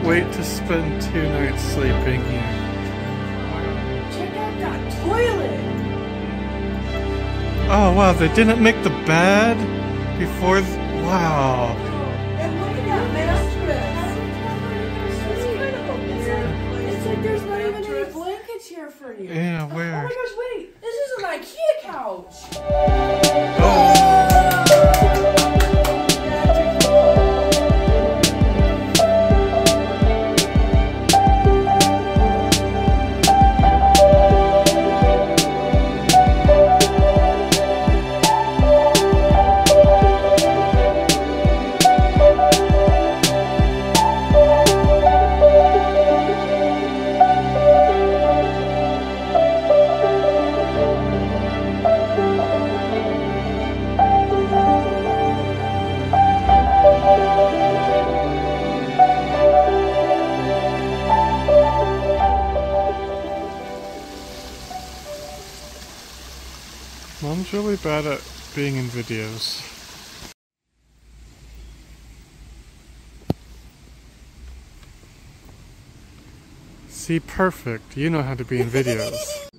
wait to spend 2 nights sleeping here. Check out that toilet! Oh wow, they didn't make the bed before. Wow. And look at that mattress! It's kind of a weird place. It's like there's not even any blankets here for you. Yeah, Oh where? my gosh, wait! This is an IKEA couch! Oh. Mom's really bad at being in videos. See, perfect. You know how to be in videos.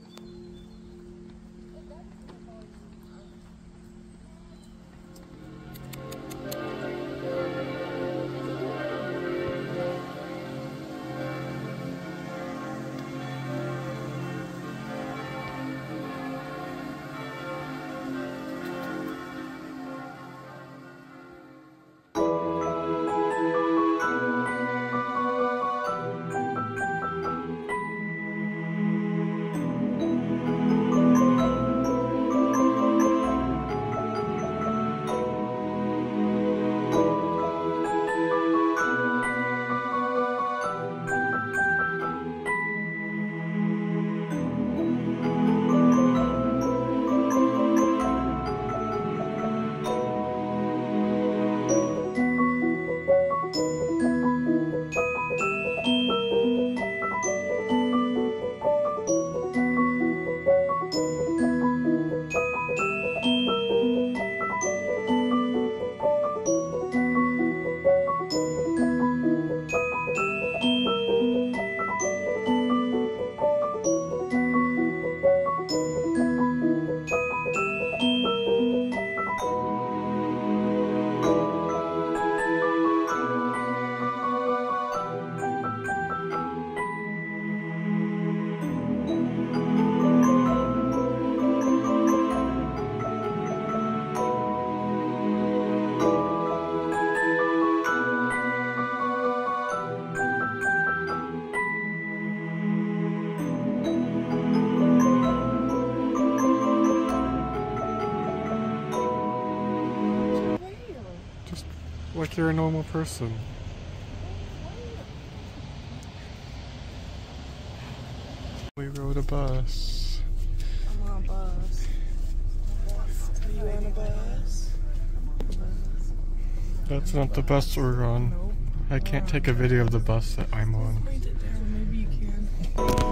Like you're a normal person. We rode a bus. I'm on a bus. Are you on a bus? That's not the bus we're on. Nope. I can't take a video of the bus that I'm on. Point it there, maybe you can.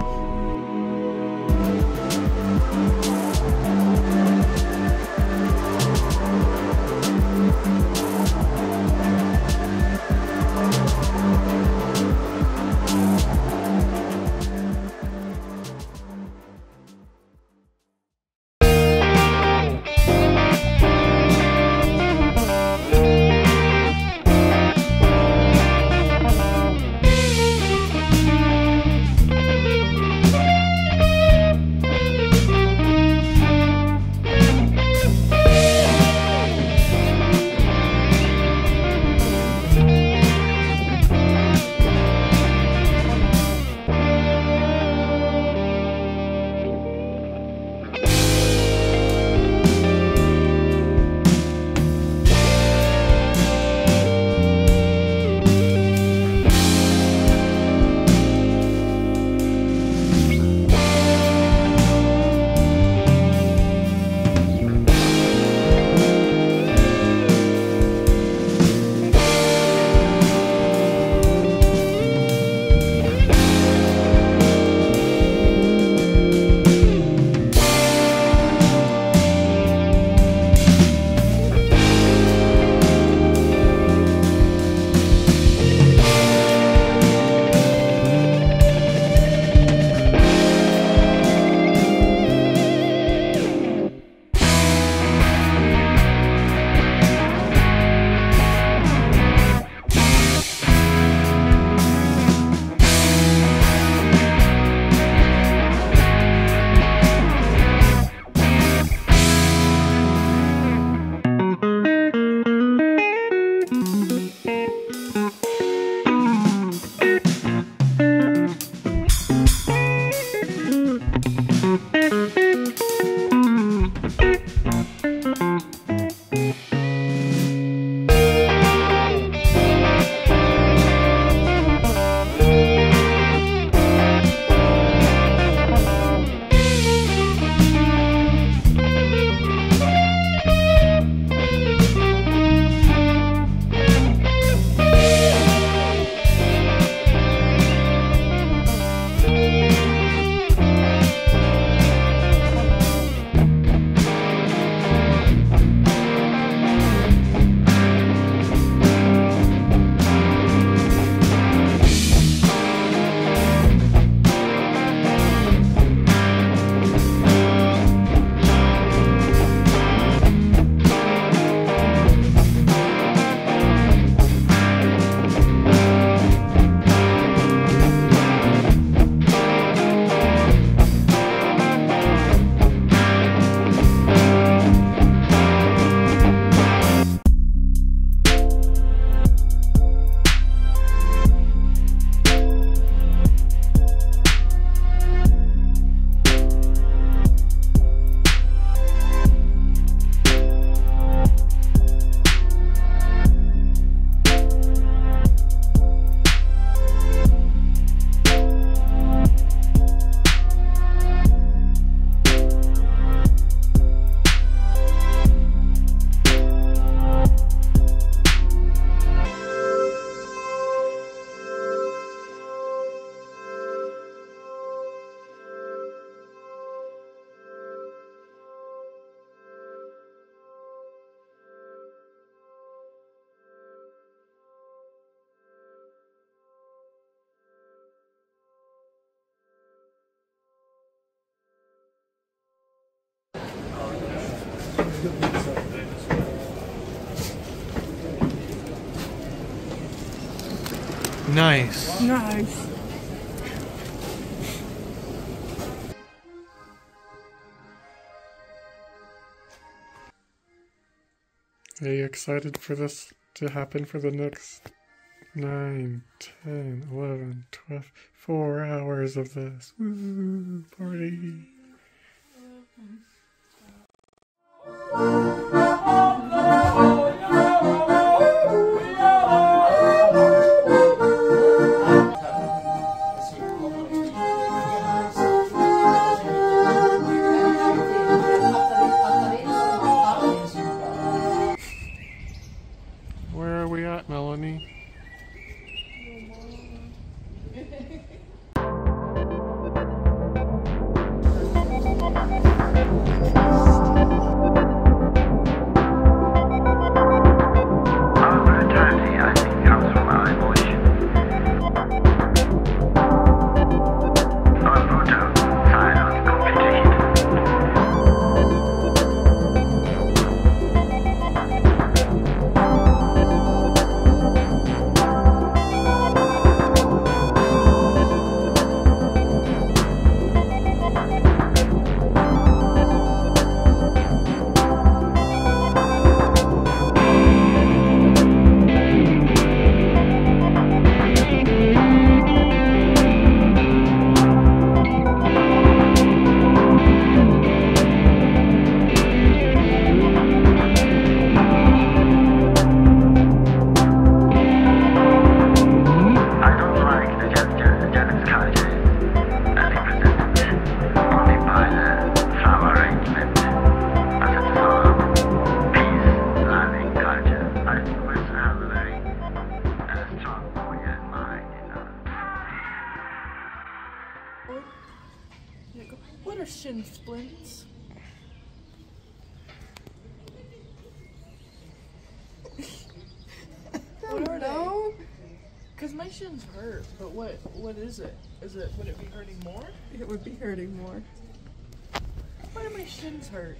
Nice. Nice. Are you excited for this to happen for the next 9, 10, 11, 12, 4 hours of this? Woo, party. Where are we at, Melanie? What are shin splints? What are they? Because my shins hurt, but what is it? Would it be hurting more? It would be hurting more. Why do my shins hurt?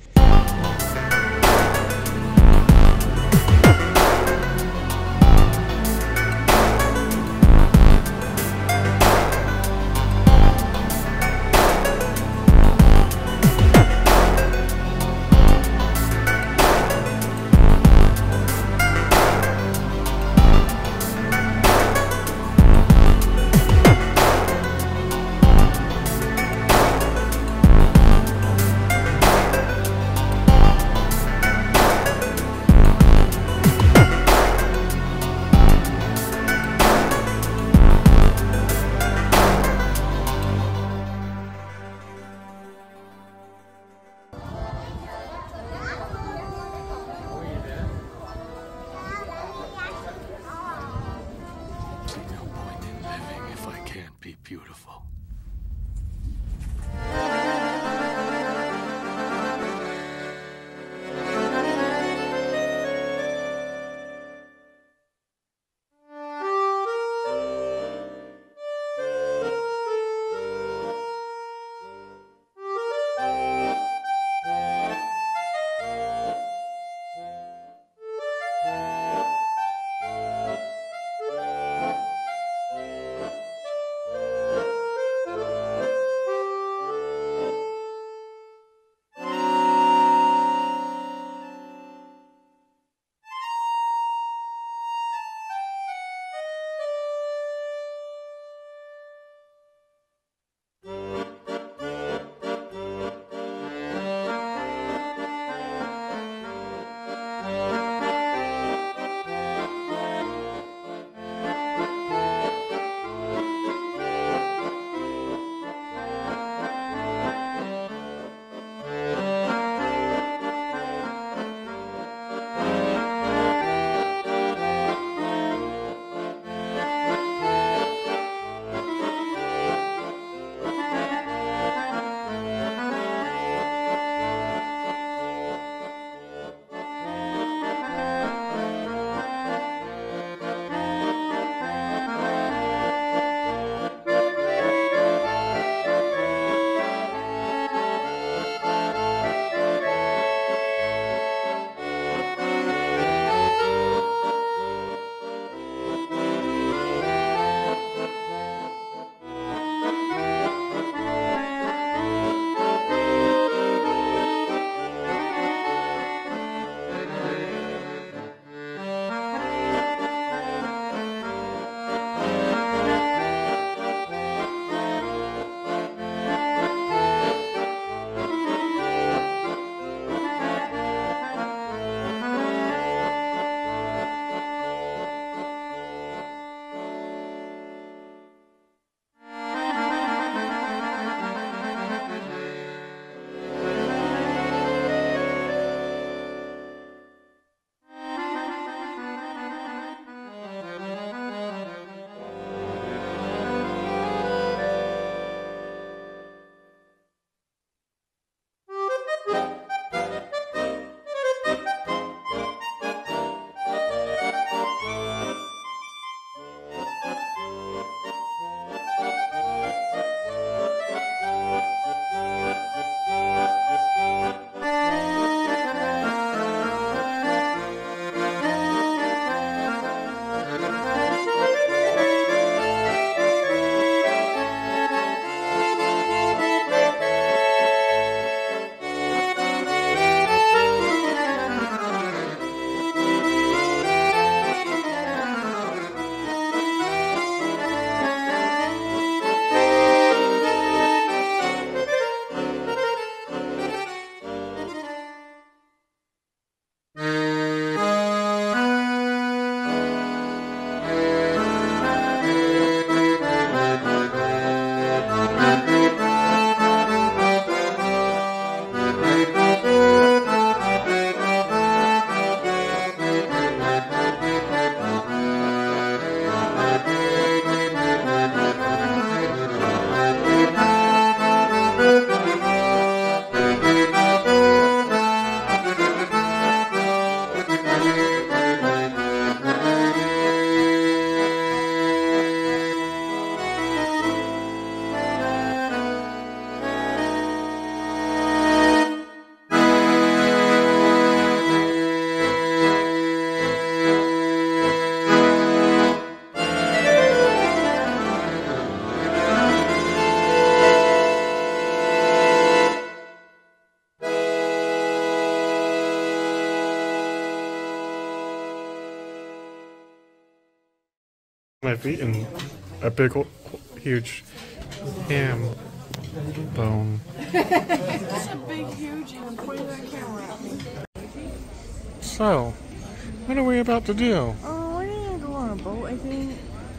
I've eaten a big, huge ham bone. That's a big, huge, and I'm pointing that camera at me. So, what are we about to do? We're gonna go on a boat, I think.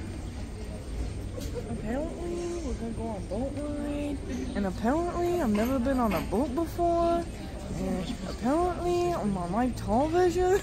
Apparently, we're gonna go on a boat ride. And apparently, I've never been on a boat before. And apparently, I'm on live television.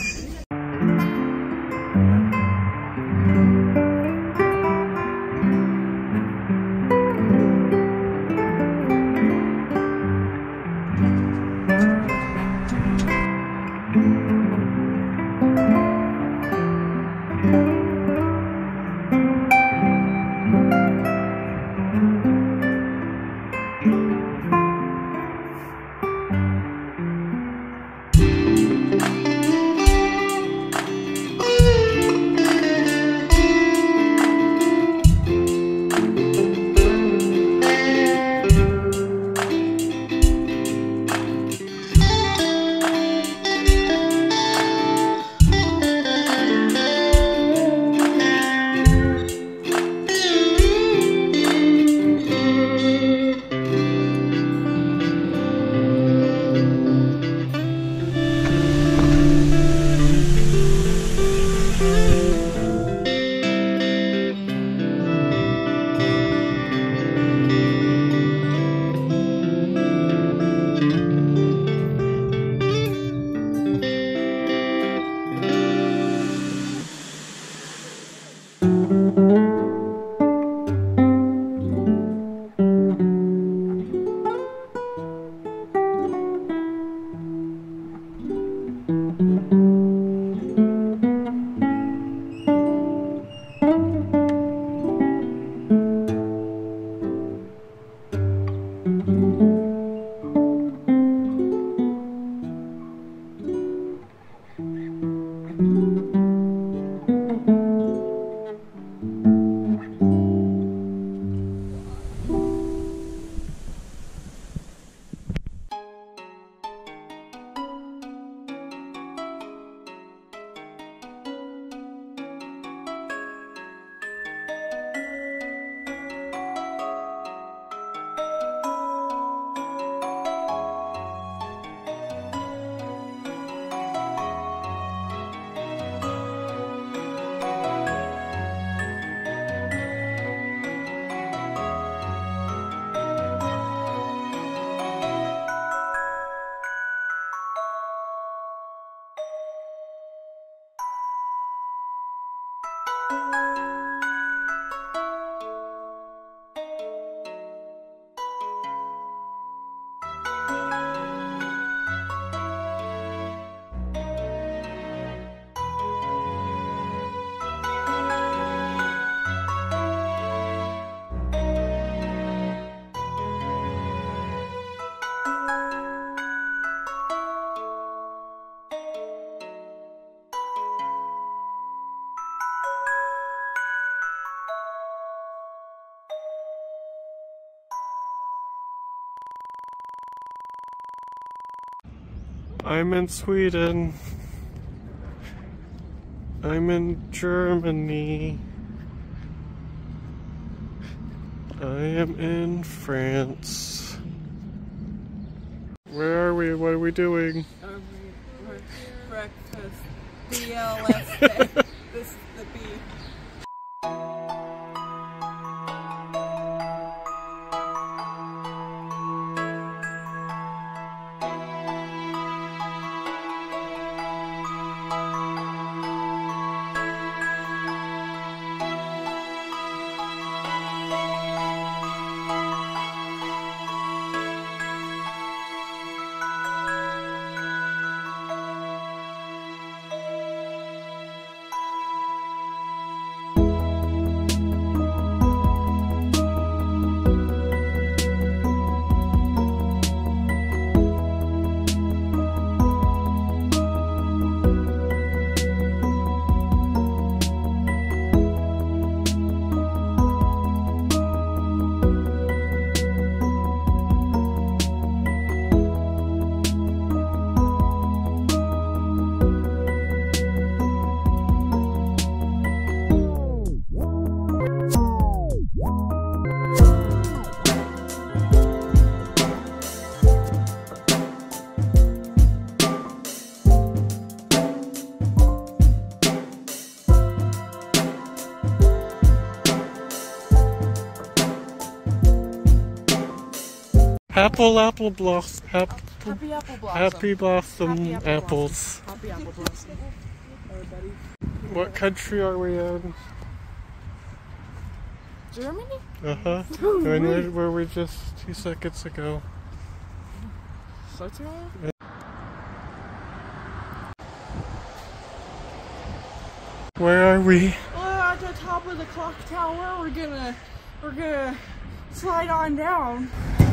I'm in Sweden. I'm in Germany. I am in France. Where are we? What are we doing? We're breakfast. BLS. This is the B. Apple blossom. Happy apple blossom. Happy blossom Happy apple apples. blossom. Happy apple blossom. Everybody. What country are we in? Germany? Uh-huh. Oh, And really? where were we just 2 seconds ago? Switzerland? Where are we? We're at the top of the clock tower. We're gonna slide on down.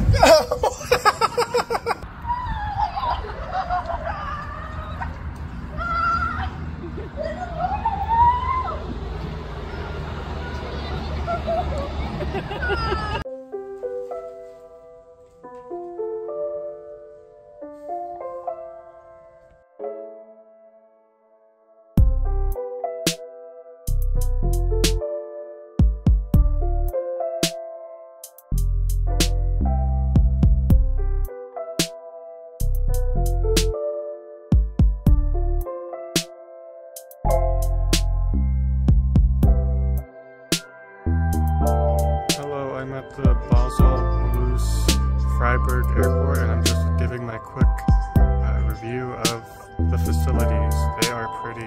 Hello, I'm at the Basel Freiberg airport and I'm just giving my quick review of the facilities. They are pretty.